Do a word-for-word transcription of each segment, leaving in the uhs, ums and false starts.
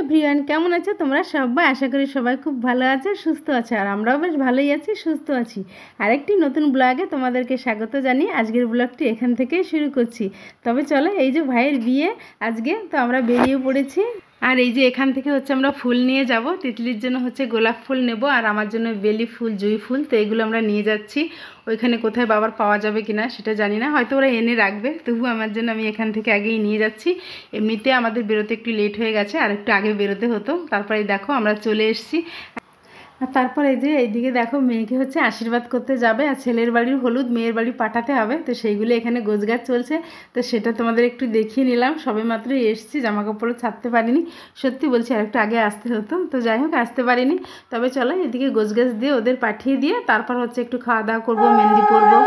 Everyone, কেমন আছো তোমরা সবাই? আশা করি সবাই খুব ভালো আছে, সুস্থ আছে, আর আমরাও বেশ ভালোই আছি, সুস্থ আছি। আরেকটি নতুন ব্লগে তোমাদেরকে স্বাগত জানিয়ে আজকের ব্লগটি এখান থেকেই শুরু করছি। তবে চলো, এই যে ভাইয়ের বিয়ে আজকে, তো আমরা বেরিয়ে পড়েছি। আর এই যে এখান থেকে হচ্ছে আমরা ফুল নিয়ে যাব। তিতলির জন্য হচ্ছে গোলাপ ফুল নেব, আর আমার জন্য বেলি ফুল, জুঁই ফুল, তো এগুলো আমরা নিয়ে যাচ্ছি। ওইখানে কোথায় বাবার পাওয়া যাবে কিনা সেটা জানি না, হয়তো ওরা এনে রাখবে, তবু আমার জন্য আমি এখান থেকে আগেই নিয়ে যাচ্ছি। এমনিতে আমাদের বেরোতে একটু লেট হয়ে গেছে, আর একটু আগে বেরোতে হতো। তারপরে দেখো আমরা চলে এসেছি। আর তারপর এই যে এইদিকে দেখো, মেয়েকে হচ্ছে আশীর্বাদ করতে যাবে, আর ছেলের বাড়ির হলুদ মেয়ের বাড়ি পাঠাতে হবে, তো সেইগুলো এখানে গোছগাছ চলছে। তো সেটা তোমাদের একটু দেখিয়ে নিলাম। সবে মাত্রই এসেছি, জামা কাপড়ও ছাড়তে পারিনি, সত্যি বলছি, আর একটু আগে আসতে হতো, তো যাই হোক আসতে পারিনি। তবে চলো, এদিকে গোছগাছ দিয়ে ওদের পাঠিয়ে দিয়ে তারপর হচ্ছে একটু খাওয়া দাওয়া করবো, মেহেন্দি পরবো।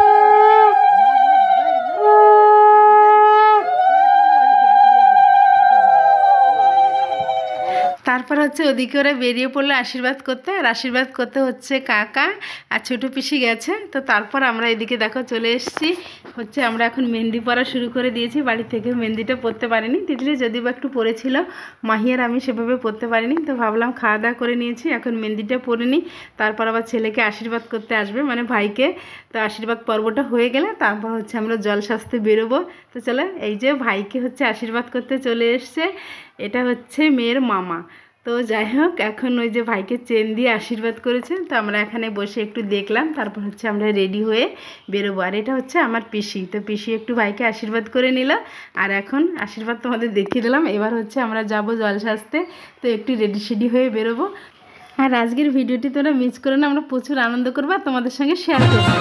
তারপর হচ্ছে ওদিকে ওরা বেরিয়ে পড়লো আশীর্বাদ করতে, আর আশীর্বাদ করতে হচ্ছে কাকা আর ছোটো পিসি গেছে। তো তারপর আমরা এদিকে দেখো চলে এসেছি। হচ্ছে আমরা এখন মেহেন্দি পরা শুরু করে দিয়েছি। বাড়ি থেকে মেহেন্দিটা পরতে পারিনি, তিতলি যদিও বা একটু পরেছিল, মাহি আর আমি সেভাবে পরতে পারিনি। তো ভাবলাম খাওয়া দাওয়া করে নিয়েছি, এখন মেহেন্দিটা পরে নিই, তারপর আবার ছেলেকে আশীর্বাদ করতে আসবে, মানে ভাইকে। তো আশীর্বাদ পর্বটা হয়ে গেলে তারপর হচ্ছে আমরা জল সাজতে বেরোবো। তো চলো, এই যে ভাইকে হচ্ছে আশীর্বাদ করতে চলে এসছে, এটা হচ্ছে মেয়ের মামা। তো যাই হোক, এখন ওই যে ভাইকে চেন দিয়ে আশীর্বাদ করেছে, তো আমরা এখানে বসে একটু দেখলাম, তারপর হচ্ছে আমরা রেডি হয়ে বেরোবো। আর এটা হচ্ছে আমার পিসি, তো পিসি একটু ভাইকে আশীর্বাদ করে নিল, আর এখন আশীর্বাদ তোমাদের দেখিয়ে দিলাম। এবার হচ্ছে আমরা যাব জল সাজতে, তো একটু রেডি সেডি হয়ে বেরোবো। আর আজকের ভিডিওটি তোমরা মিস করে না, আমরা প্রচুর আনন্দ করবো আর তোমাদের সঙ্গে শেয়ার করবো।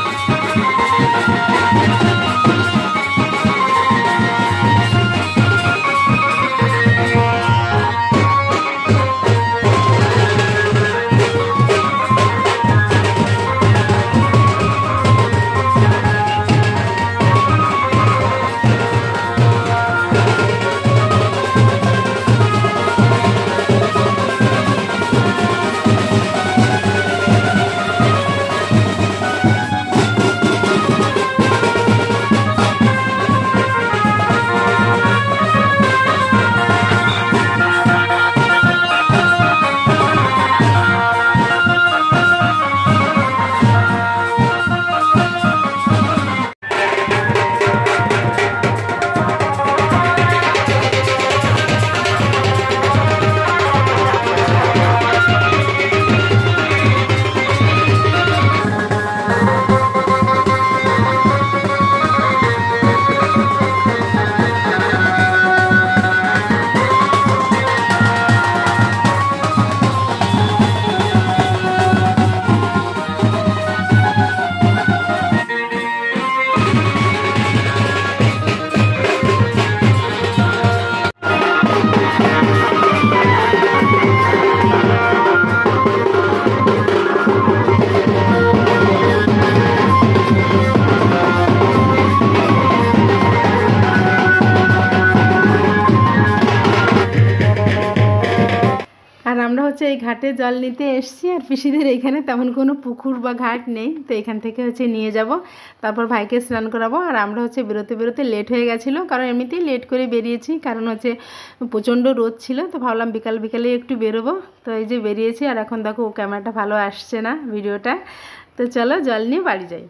আমরা হচ্ছে এই ঘাটে জল নিতে এসেছি, আর পিসিদের এইখানে তেমন কোনো পুকুর বা ঘাট নেই, তো এখান থেকে হচ্ছে নিয়ে যাব, তারপর ভাইকে স্নান করাবো। আর আমরা হচ্ছে বেরোতে বেরোতে লেট হয়ে গেছিলো, কারণ এমনিতেই লেট করে বেরিয়েছি, কারণ হচ্ছে প্রচণ্ড রোদ ছিল, তো ভাবলাম বিকাল বিকালে একটু বেরোবো। তো এই যে বেরিয়েছি, আর এখন দেখো ক্যামেরাটা ভালো আসছে না ভিডিওটা। তো চলো জল নিয়ে বাড়ি যাই।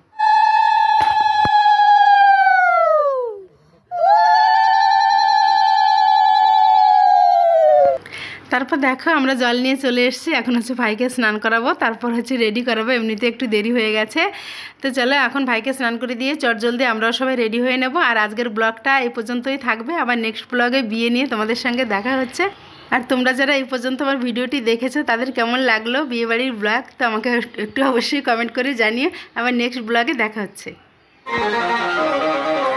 তারপর দেখো আমরা জল নিয়ে চলে এসেছি, এখন হচ্ছে ভাইকে স্নান করাবো, তারপর হচ্ছে রেডি করাবো, এমনিতে একটু দেরি হয়ে গেছে। তো চলো এখন ভাইকে স্নান করে দিয়ে চটজলদি আমরাও সবাই রেডি হয়ে নেব। আর আজকের ব্লগটা এই পর্যন্তই থাকবে, আবার নেক্সট ব্লগে বিয়ে নিয়ে তোমাদের সঙ্গে দেখা হচ্ছে। আর তোমরা যারা এই পর্যন্ত আমার ভিডিওটি দেখেছো তাদের কেমন লাগলো বিয়েবাড়ির ব্লগ, তো আমাকে একটু অবশ্যই কমেন্ট করে জানিয়ে, আবার নেক্সট ব্লগে দেখা হচ্ছে।